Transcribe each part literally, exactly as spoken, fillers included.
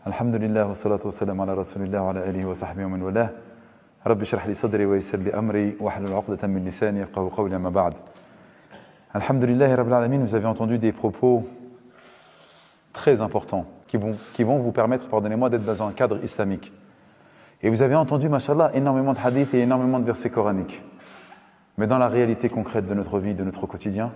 Alhamdulillah, wa salatu wa salam ala rasulillah wa ala alihi wa sahbihi wa man walah. Rabbi shrah li sadri wa yassir li amri wa hlul uqdatan min lisani yafqahu qawli amma ba'd. Alhamdulillah rabbil alamin, vous avez entendu des propos très importants qui vont, qui vont vous permettre, pardonnez-moi, d'être dans un cadre islamique. Et vous avez entendu, mashallah, énormément de hadiths et énormément de versets coraniques. Mais dans la réalité concrète de notre vie, de notre quotidien,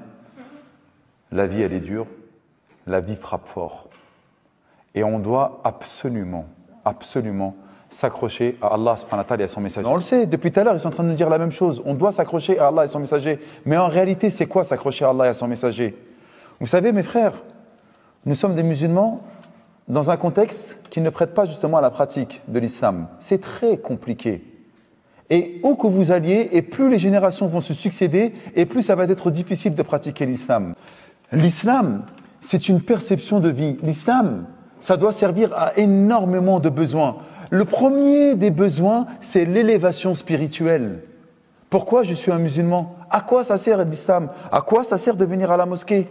la vie elle est dure, la vie frappe fort. Et on doit absolument, absolument s'accrocher à Allah subhanahu wa ta'ala et à son messager. On le sait, depuis tout à l'heure, ils sont en train de nous dire la même chose. On doit s'accrocher à Allah et son messager. Mais en réalité, c'est quoi s'accrocher à Allah et à son messager? Vous savez, mes frères, nous sommes des musulmans dans un contexte qui ne prête pas justement à la pratique de l'islam. C'est très compliqué. Et où que vous alliez, et plus les générations vont se succéder, et plus ça va être difficile de pratiquer l'islam. L'islam, c'est une perception de vie. L'islam, ça doit servir à énormément de besoins. Le premier des besoins, c'est l'élévation spirituelle. Pourquoi je suis un musulman? À quoi ça sert l'islam? À quoi ça sert de venir à la mosquée?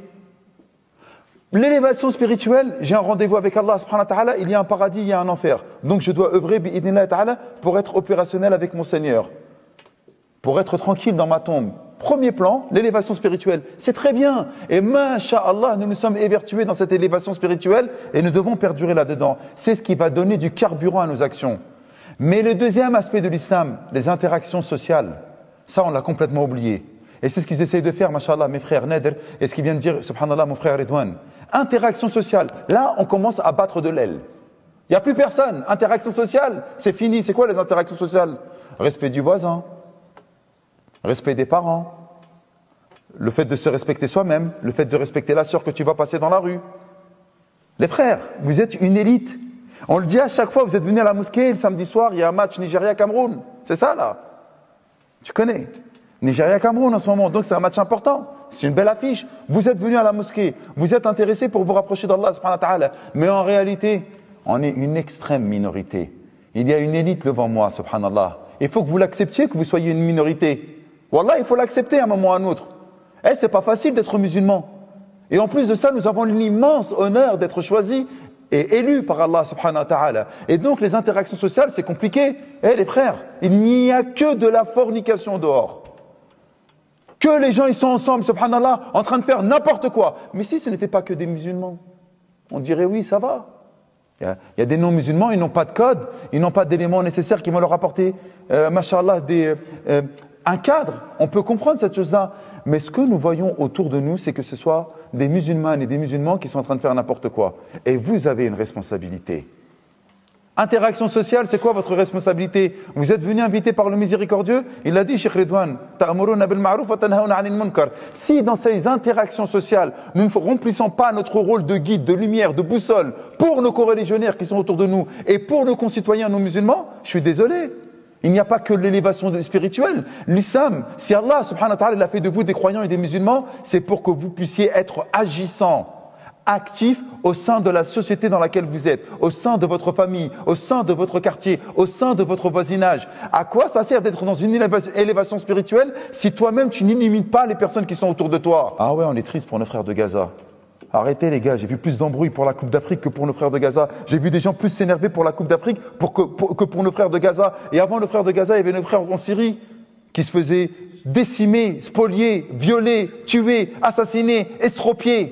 L'élévation spirituelle, j'ai un rendez-vous avec Allah subhanahu wa ta'ala, il y a un paradis, il y a un enfer. Donc je dois œuvrer bi'idhnillah ta'ala pour être opérationnel avec mon Seigneur. Pour être tranquille dans ma tombe. Premier plan, l'élévation spirituelle. C'est très bien. Et masha'Allah, nous nous sommes évertués dans cette élévation spirituelle et nous devons perdurer là-dedans. C'est ce qui va donner du carburant à nos actions. Mais le deuxième aspect de l'islam, les interactions sociales, ça on l'a complètement oublié. Et c'est ce qu'ils essayent de faire, masha'Allah, mes frères Nader, et ce qu'ils viennent de dire, subhanallah, mon frère Ridwan. Interaction sociale. Là, on commence à battre de l'aile. Il n'y a plus personne. Interaction sociale, c'est fini. C'est quoi les interactions sociales? Respect du voisin, respect des parents, le fait de se respecter soi-même, le fait de respecter la sœur que tu vas passer dans la rue. Les frères, vous êtes une élite. On le dit à chaque fois, vous êtes venus à la mosquée, le samedi soir, il y a un match Nigeria-Cameroun. C'est ça, là. Tu connais. Nigeria-Cameroun en ce moment, donc c'est un match important. C'est une belle affiche. Vous êtes venus à la mosquée, vous êtes intéressés pour vous rapprocher d'Allah subhanahu wa ta'ala. Mais en réalité, on est une extrême minorité. Il y a une élite devant moi, subhanallah. Il faut que vous l'acceptiez, que vous soyez une minorité. Wallah, il faut l'accepter à un moment ou à un autre. Eh, c'est pas facile d'être musulman. Et en plus de ça, nous avons l'immense honneur d'être choisis et élus par Allah subhanahu wa ta'ala. Et donc, les interactions sociales, c'est compliqué. Eh, les frères, il n'y a que de la fornication dehors. Que les gens ils sont ensemble, subhanallah, en train de faire n'importe quoi. Mais si ce n'était pas que des musulmans, on dirait oui, ça va. Il y a, il y a des non-musulmans, ils n'ont pas de code, ils n'ont pas d'éléments nécessaires qui vont leur apporter, euh, mashallah, des, euh, un cadre. On peut comprendre cette chose-là. Mais ce que nous voyons autour de nous, c'est que ce soit des musulmanes et des musulmans qui sont en train de faire n'importe quoi. Et vous avez une responsabilité. Interaction sociale, c'est quoi votre responsabilité? Vous êtes venu invité par le miséricordieux? Il a dit, Cheikh Ridwan, ta'amuruna bil ma'ruf wa tanhauna 'anil munkar. Si dans ces interactions sociales, nous ne remplissons pas notre rôle de guide, de lumière, de boussole pour nos coreligionnaires qui sont autour de nous et pour nos concitoyens non musulmans, je suis désolé. Il n'y a pas que l'élévation spirituelle. L'islam, si Allah subhanahu wa ta'ala l'a fait de vous des croyants et des musulmans, c'est pour que vous puissiez être agissants, actif au sein de la société dans laquelle vous êtes, au sein de votre famille, au sein de votre quartier, au sein de votre voisinage. À quoi ça sert d'être dans une élévation spirituelle si toi-même tu n'illumines pas les personnes qui sont autour de toi? Ah ouais, on est triste pour nos frères de Gaza. Arrêtez les gars, j'ai vu plus d'embrouilles pour la Coupe d'Afrique que pour nos frères de Gaza. J'ai vu des gens plus s'énerver pour la Coupe d'Afrique pour que, pour, que pour nos frères de Gaza. Et avant nos frères de Gaza, il y avait nos frères en Syrie qui se faisaient décimer, spolier, violer, tuer, assassiner, estropier.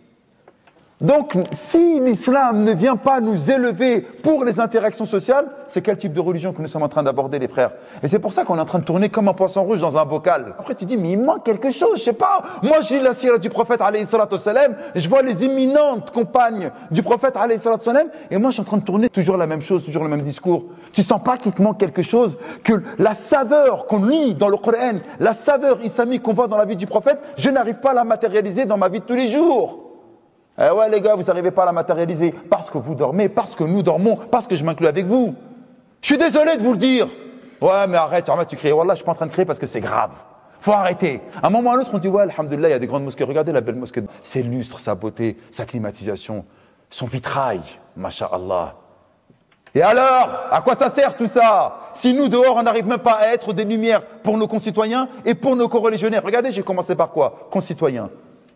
Donc, si l'islam ne vient pas nous élever pour les interactions sociales, c'est quel type de religion que nous sommes en train d'aborder, les frères? Et c'est pour ça qu'on est en train de tourner comme un poisson rouge dans un bocal. Après, tu dis, mais il manque quelque chose, je sais pas. Moi, j'ai la sira du prophète, alayhi salatu wassalam, je vois les éminentes compagnes du prophète, alayhi salatu wassalam, et moi, je suis en train de tourner toujours la même chose, toujours le même discours. Tu sens pas qu'il te manque quelque chose, que la saveur qu'on lit dans le Coran, la saveur islamique qu'on voit dans la vie du prophète, je n'arrive pas à la matérialiser dans ma vie de tous les jours. Eh ouais les gars, vous n'arrivez pas à la matérialiser parce que vous dormez, parce que nous dormons, parce que je m'inclus avec vous. Je suis désolé de vous le dire. Ouais mais arrête, arrête tu cries. Wallah, je suis pas en train de crier parce que c'est grave. Faut arrêter. À un moment ou à l'autre, on dit ouais, alhamdoulilah, il y a des grandes mosquées. Regardez la belle mosquée. Ses lustres, sa beauté, sa climatisation, son vitrail, masha'Allah. Et alors, à quoi ça sert tout ça? Si nous dehors, on n'arrive même pas à être des lumières pour nos concitoyens et pour nos coreligionnaires. Regardez, j'ai commencé par quoi? Concitoyens.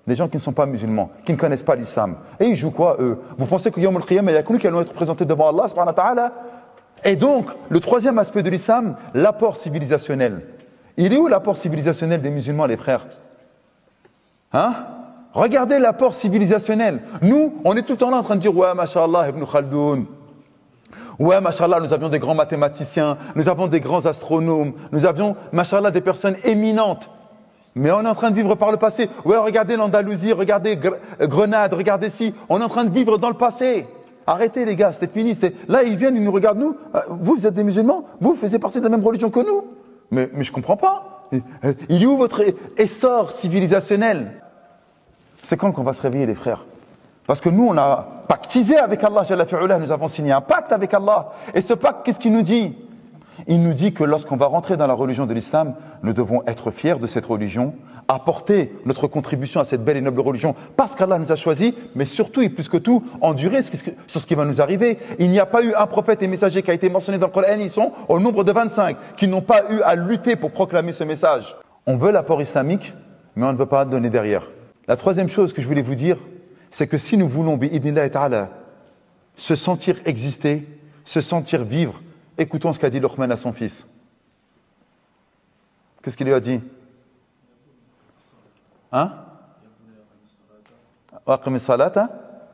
des gens qui ne sont pas musulmans, qui ne connaissent pas l'islam. Et ils jouent quoi, eux? Vous pensez que Yom al-Qiyamah, il n'y a que nous qui allons être présentés devant Allah, subhanahu wa ta'ala? Et donc, le troisième aspect de l'islam, l'apport civilisationnel. Il est où l'apport civilisationnel des musulmans, les frères? Hein? Regardez l'apport civilisationnel. Nous, on est tout le temps là en train de dire, ouais, mashallah, Ibn Khaldoun. Ouais, mashallah, nous avions des grands mathématiciens, nous avons des grands astronomes, nous avions, mashallah, des personnes éminentes. Mais on est en train de vivre par le passé. Ouais, regardez l'Andalousie, regardez Grenade, regardez ci. On est en train de vivre dans le passé. Arrêtez les gars, c'était fini. Là, ils viennent, ils nous regardent, nous. Vous, vous êtes des musulmans? Vous, vous faisiez partie de la même religion que nous? Mais, mais je comprends pas. Il est où votre essor civilisationnel? C'est quand qu'on va se réveiller, les frères? Parce que nous, on a pactisé avec Allah, Jalla fi'ulah, nous avons signé un pacte avec Allah. Et ce pacte, qu'est-ce qu'il nous dit? Il nous dit que lorsqu'on va rentrer dans la religion de l'islam, nous devons être fiers de cette religion, apporter notre contribution à cette belle et noble religion parce qu'Allah nous a choisis, mais surtout et plus que tout, endurer sur ce qui va nous arriver. Il n'y a pas eu un prophète et messager qui a été mentionné dans le Coran, ils sont au nombre de vingt-cinq, qui n'ont pas eu à lutter pour proclamer ce message. On veut l'apport islamique, mais on ne veut pas donner derrière. La troisième chose que je voulais vous dire, c'est que si nous voulons, bi'idnillahi ta'ala, se sentir exister, se sentir vivre, écoutons ce qu'a dit Luqman à son fils. Qu'est-ce qu'il lui a dit? Hein? وأقم الصلاة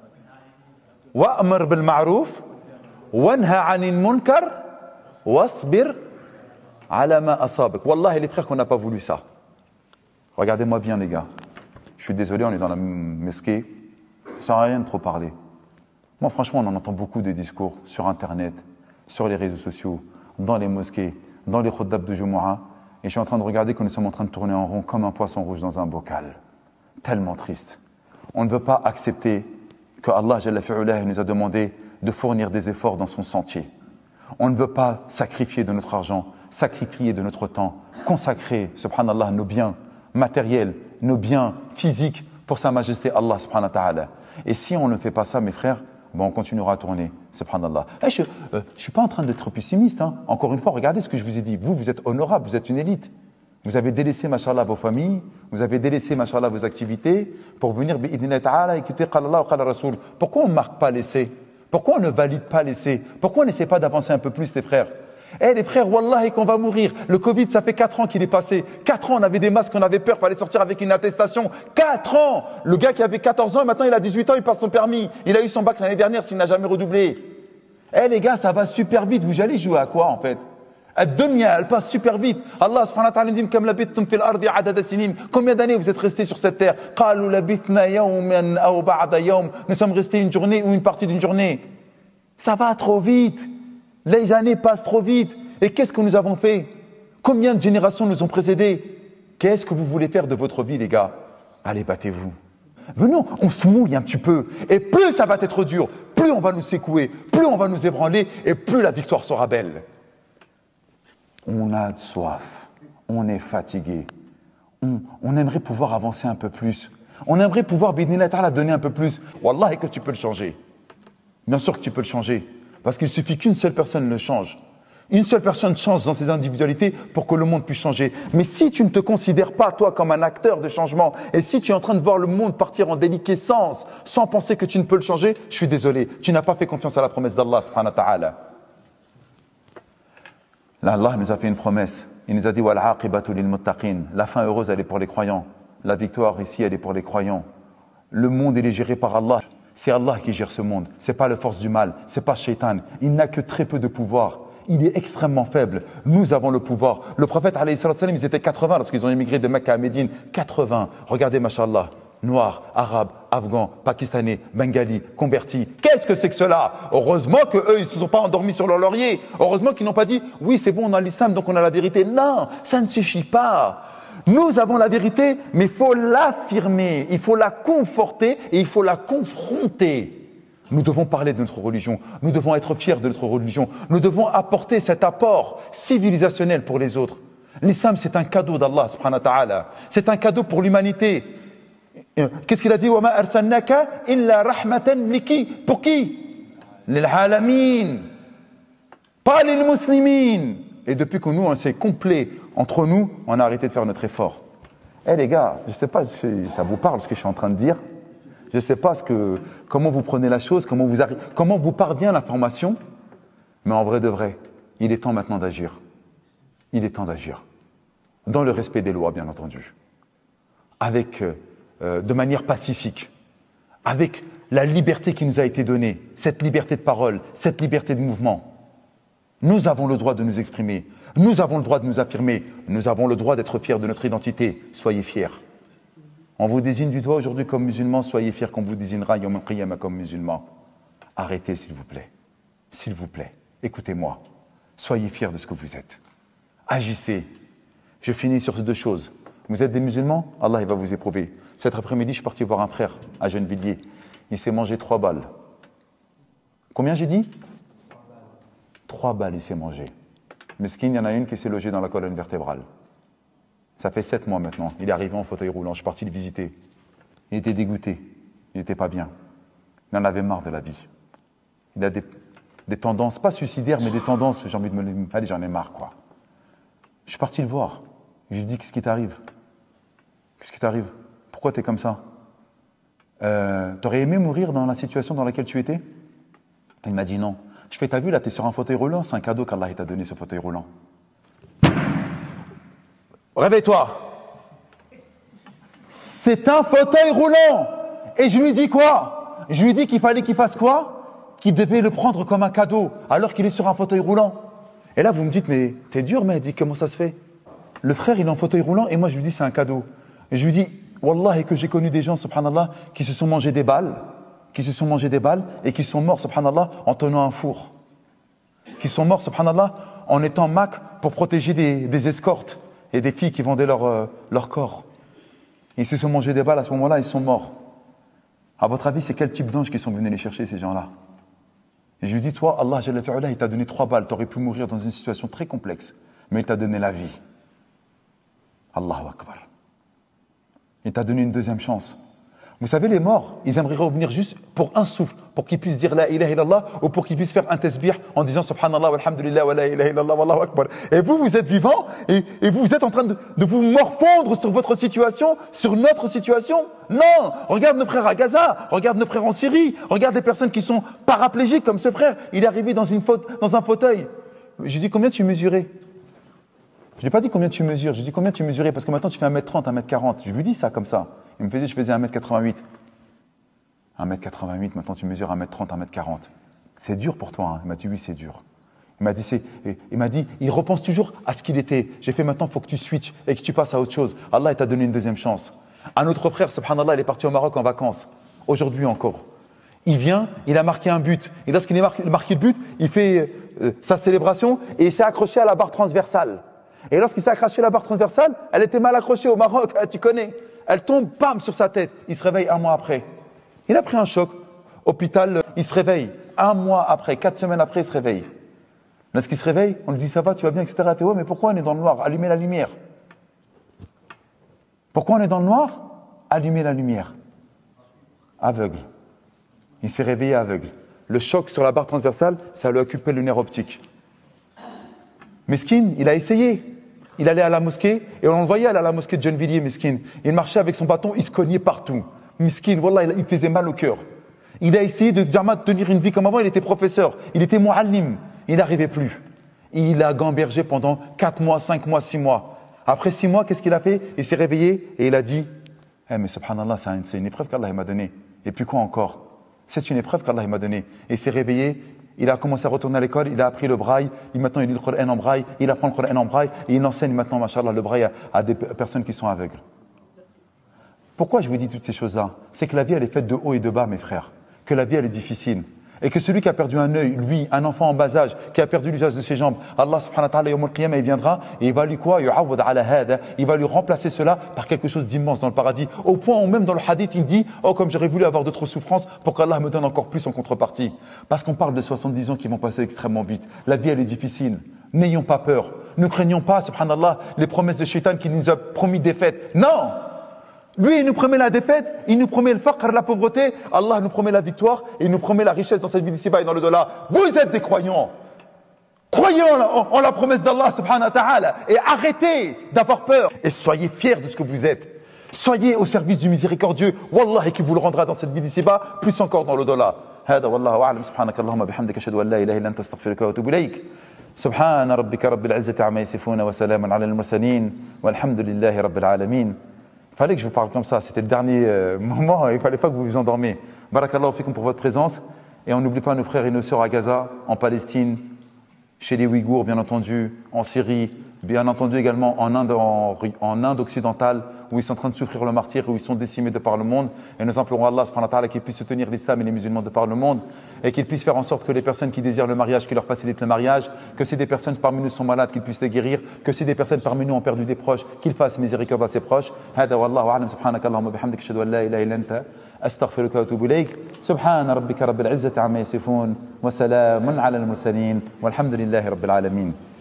وأمر بالمعروف وانهى عن المنكر واصبر على ما أصابك. Wallah, les frères qu'on n'a pas voulu ça. Regardez-moi bien les gars. Je suis désolé, on est dans la mosquée. Ça sert à rien de trop parler. Moi franchement, on en entend beaucoup des discours sur Internet, sur les réseaux sociaux, dans les mosquées, dans les khuddab de Jumu'ah. Et je suis en train de regarder que nous sommes en train de tourner en rond comme un poisson rouge dans un bocal. Tellement triste. On ne veut pas accepter que Allah Jalla fi'ulah nous a demandé de fournir des efforts dans son sentier. On ne veut pas sacrifier de notre argent, sacrifier de notre temps, consacrer, subhanallah, nos biens matériels, nos biens physiques pour sa majesté Allah subhanahu wa ta'ala. Et si on ne fait pas ça, mes frères, bon, on continuera à tourner, subhanallah. Eh, je ne euh, suis pas en train d'être pessimiste. Hein. Encore une fois, regardez ce que je vous ai dit. Vous, vous êtes honorable, vous êtes une élite. Vous avez délaissé, mashallah, vos familles, vous avez délaissé, mashallah, vos activités pour venir, bi'idnillahi ta'ala, écouter qala Allah wa qala Rasoul. Pourquoi on ne marque pas l'essai? Pourquoi on ne valide pas l'essai? Pourquoi on n'essaie pas d'avancer un peu plus, les frères? Eh les frères, wallahi qu'on va mourir. Le Covid, ça fait quatre ans qu'il est passé. quatre ans, on avait des masques, on avait peur, fallait sortir avec une attestation. quatre ans! Le gars qui avait quatorze ans, maintenant il a dix-huit ans, il passe son permis. Il a eu son bac l'année dernière s'il n'a jamais redoublé. Eh les gars, ça va super vite. Vous allez jouer à quoi en fait? Ad-dunya, elle passe super vite. Allah subhanahu wa ta'ala dit Kam labithtum fil ardi adada sinin. Combien d'années vous êtes restés sur cette terre? Qalu labithna yawman aw ba'da yawm. Nous sommes restés une journée ou une partie d'une journée. Ça va trop vite. Les années passent trop vite. Et qu'est-ce que nous avons fait? Combien de générations nous ont précédés? Qu'est-ce que vous voulez faire de votre vie, les gars? Allez, battez-vous. Venons, on se mouille un petit peu. Et plus ça va être dur, plus on va nous secouer, plus on va nous ébranler, et plus la victoire sera belle. On a soif. On est fatigué. On, on aimerait pouvoir avancer un peu plus. On aimerait pouvoir, bi'idhnillahi ta'ala, donner un peu plus. Wallah, que tu peux le changer. Bien sûr que tu peux le changer. Parce qu'il suffit qu'une seule personne le change. Une seule personne change dans ses individualités pour que le monde puisse changer. Mais si tu ne te considères pas, toi, comme un acteur de changement, et si tu es en train de voir le monde partir en déliquescence, sans penser que tu ne peux le changer, je suis désolé, tu n'as pas fait confiance à la promesse d'Allah, subhanahu wa ta'ala. Là, Allah nous a fait une promesse. Il nous a dit, Wal aqibatu lil muttaqin. La fin heureuse, elle est pour les croyants. La victoire ici, elle est pour les croyants. Le monde, il est géré par Allah. C'est Allah qui gère ce monde. C'est pas la force du mal. C'est pas Shaitan. Il n'a que très peu de pouvoir. Il est extrêmement faible. Nous avons le pouvoir. Le prophète, alayhi sallam, ils étaient quatre-vingts lorsqu'ils ont émigré de Mecca à Médine. quatre-vingts. Regardez, mashallah. Noirs, arabes, afghans, pakistanais, bengalis, convertis. Qu'est-ce que c'est que cela? Heureusement que eux, ils se sont pas endormis sur leur laurier. Heureusement qu'ils n'ont pas dit, oui, c'est bon, on a l'islam, donc on a la vérité. Non, ça ne suffit pas. Nous avons la vérité, mais il faut l'affirmer, il faut la conforter et il faut la confronter. Nous devons parler de notre religion, nous devons être fiers de notre religion, nous devons apporter cet apport civilisationnel pour les autres. L'islam, c'est un cadeau d'Allah, subhanahu wa ta'ala. C'est un cadeau pour l'humanité. Qu'est-ce qu'il a dit? وَمَا أَرْسَلْنَاكَ إِلَّا رَحْمَةً لِكِي. Pour qui? لِلْعَالَمِينَ. Pas les muslimines. Et depuis que nous, on s'est complet entre nous, on a arrêté de faire notre effort. Eh les gars, je ne sais pas si ça vous parle ce que je suis en train de dire. Je ne sais pas ce que, comment vous prenez la chose, comment vous, arri- comment vous parvient l'information. Mais en vrai de vrai, il est temps maintenant d'agir. Il est temps d'agir. Dans le respect des lois, bien entendu. Avec, euh, de manière pacifique. Avec la liberté qui nous a été donnée. Cette liberté de parole, cette liberté de mouvement. Nous avons le droit de nous exprimer. Nous avons le droit de nous affirmer. Nous avons le droit d'être fiers de notre identité. Soyez fiers. On vous désigne du doigt aujourd'hui comme musulman. Soyez fiers qu'on vous désignera Yawm al-Qiyamah comme musulman. Arrêtez s'il vous plaît. S'il vous plaît. Écoutez-moi. Soyez fiers de ce que vous êtes. Agissez. Je finis sur ces deux choses. Vous êtes des musulmans, Allah il va vous éprouver. Cet après-midi, je suis parti voir un frère à Gennevilliers. Il s'est mangé trois balles. Combien j'ai dit? Trois balles, il s'est mangé. Mesquine, il y en a une qui s'est logée dans la colonne vertébrale. Ça fait sept mois maintenant. Il est arrivé en fauteuil roulant. Je suis parti le visiter. Il était dégoûté. Il n'était pas bien. Il en avait marre de la vie. Il a des, des tendances, pas suicidaires, mais des tendances, j'ai envie de me dire, allez, j'en ai marre, quoi. Je suis parti le voir. Je lui ai dit, qu'est-ce qui t'arrive? Qu'est-ce qui t'arrive? Pourquoi tu es comme ça? euh, T'aurais aimé mourir dans la situation dans laquelle tu étais? Il m'a dit non. Je fais, t'as vu, là, t'es sur un fauteuil roulant, c'est un cadeau qu'Allah t'a donné, ce fauteuil roulant. Réveille-toi. C'est un fauteuil roulant. Et je lui dis quoi? Je lui dis qu'il fallait qu'il fasse quoi? Qu'il devait le prendre comme un cadeau, alors qu'il est sur un fauteuil roulant. Et là, vous me dites, mais t'es dur, mais dit, comment ça se fait? Le frère, il est en fauteuil roulant, et moi, je lui dis, c'est un cadeau. Et je lui dis, Wallah, et que j'ai connu des gens, subhanallah, qui se sont mangés des balles, qui se sont mangés des balles, et qui sont morts, subhanallah, en tenant un four. Qui sont morts, subhanallah, en étant mac pour protéger des, des escortes et des filles qui vendaient leur, euh, leur corps. Ils se sont mangés des balles, à ce moment-là, ils sont morts. À votre avis, c'est quel type d'anges qui sont venus les chercher, ces gens-là? Et je lui dis, toi, Allah, Jalla fi'ala, il t'a donné trois balles, t'aurais pu mourir dans une situation très complexe, mais il t'a donné la vie. Allahu Akbar. Il t'a donné une deuxième chance. Vous savez, les morts, ils aimeraient revenir juste pour un souffle, pour qu'ils puissent dire la ilaha illallah, ou pour qu'ils puissent faire un tasbih en disant subhanallah walhamdulillah wa la ilaha illallah wallahu akbar. Et vous, vous êtes vivants, et, et vous, vous êtes en train de, de vous morfondre sur votre situation, sur notre situation. Non! Regarde nos frères à Gaza, regarde nos frères en Syrie, regarde les personnes qui sont paraplégiques comme ce frère. Il est arrivé dans, une faute, dans un fauteuil. J'ai dit, combien tu mesurais? Je lui ai pas dit combien tu mesures, j'ai dit combien tu mesurais, parce que maintenant tu fais un mètre trente, un mètre quarante. Je lui dis ça comme ça. Il me faisait, je faisais un mètre quatre-vingt-huit. un mètre quatre-vingt-huit, maintenant tu mesures un mètre trente, un mètre quarante. C'est dur pour toi, hein? Il m'a dit oui, c'est dur. Il m'a dit, c'est, il m'a dit, il repense toujours à ce qu'il était. J'ai fait maintenant, il faut que tu switches et que tu passes à autre chose. Allah, il t'a donné une deuxième chance. Un autre frère, subhanallah, il est parti au Maroc en vacances. Aujourd'hui encore. Il vient, il a marqué un but. Et lorsqu'il a marqué, marqué le but, il fait euh, sa célébration et il s'est accroché à la barre transversale. Et lorsqu'il s'est accroché à la barre transversale, elle était mal accrochée au Maroc, tu connais. Elle tombe, bam, sur sa tête. Il se réveille un mois après. Il a pris un choc. Hôpital, il se réveille. Un mois après, quatre semaines après, il se réveille. Lorsqu'il se réveille, on lui dit, ça va, tu vas bien, et cetera. Il fait, ouais, mais pourquoi on est dans le noir? Allumez la lumière. Pourquoi on est dans le noir? Allumez la lumière. Aveugle. Il s'est réveillé aveugle. Le choc sur la barre transversale, ça lui a occupé le nerf optique. Mesquine, il a essayé. Il allait à la mosquée et on le voyait aller à la mosquée de Gennevilliers, Mesquine. Il marchait avec son bâton, il se cognait partout. Mesquine, wallah, il faisait mal au cœur. Il a essayé de jamais tenir une vie comme avant, il était professeur, il était muallim, il n'arrivait plus. Il a gambergé pendant quatre mois, cinq mois, six mois. Après six mois, qu'est-ce qu'il a fait? Il s'est réveillé et il a dit, eh, mais subhanallah, c'est une épreuve qu'Allah m'a donnée. Et puis quoi encore? C'est une épreuve qu'Allah m'a donnée. Et il s'est réveillé. Il a commencé à retourner à l'école, il a appris le braille, il, maintenant il lit le Coran en braille, il apprend le Coran en braille et il enseigne maintenant, machallah, le braille à, à des personnes qui sont aveugles. Pourquoi je vous dis toutes ces choses-là? C'est que la vie, elle est faite de haut et de bas, mes frères. Que la vie, elle est difficile. Et que celui qui a perdu un œil, lui, un enfant en bas âge, qui a perdu l'usage de ses jambes, Allah subhanahu wa ta'ala, yawm al-qiyamah, il viendra et il va lui quoi? Yu'awwad ala hada. Il va lui remplacer cela par quelque chose d'immense dans le paradis. Au point où même dans le hadith, il dit, oh, comme j'aurais voulu avoir d'autres souffrances pour qu'Allah me donne encore plus en contrepartie. Parce qu'on parle de soixante-dix ans qui vont passer extrêmement vite. La vie, elle est difficile. N'ayons pas peur. Ne craignons pas, subhanallah, les promesses de Shaitan qui nous a promis des fêtes. Non! Lui, il nous promet la défaite, il nous promet le faqr, la pauvreté. Allah nous promet la victoire et il nous promet la richesse dans cette vie d'ici-bas et dans le delà. Vous êtes des croyants. Croyez en la, en, en la promesse d'Allah subhanahu wa ta'ala et arrêtez d'avoir peur et soyez fiers de ce que vous êtes. Soyez au service du miséricordieux. Wallahi qui vous le rendra dans cette vie d'ici-bas, plus encore dans l'au-delà. هذا والله أعلم سبحانك اللهم بحمدك أشهد أن لا إله إلا أنت أستغفرك وأتوب إليك سبحان ربك رب العزة عما يصفون وسلام على المرسلين والحمد لله رب العالمين. Il fallait que je vous parle comme ça, c'était le dernier euh, moment, il ne fallait pas que vous vous endormiez. Barakallahu fikum pour votre présence. Et on n'oublie pas nos frères et nos sœurs à Gaza, en Palestine, chez les Ouïghours bien entendu, en Syrie, bien entendu également en Inde, en, en Inde occidentale, où ils sont en train de souffrir le martyre, où ils sont décimés de par le monde. Et nous implorons Allah subhanahu wa ta'ala qu'il puisse soutenir l'islam et les musulmans de par le monde, et qu'il puisse faire en sorte que les personnes qui désirent le mariage, qu'il leur facilite le mariage, que si des personnes parmi nous sont malades, qu'il puisse les guérir, que si des personnes parmi nous ont perdu des proches, qu'il fasse miséricorde à ses proches. هذا والله أعلم سبحانك اللهم وبحمدك أشهد أن لا إله إلا أنت أستغفرك وأتوب إليك سبحان ربك رب العزة عما يصفون وسلام على المرسلين والحمد لله رب العالمين.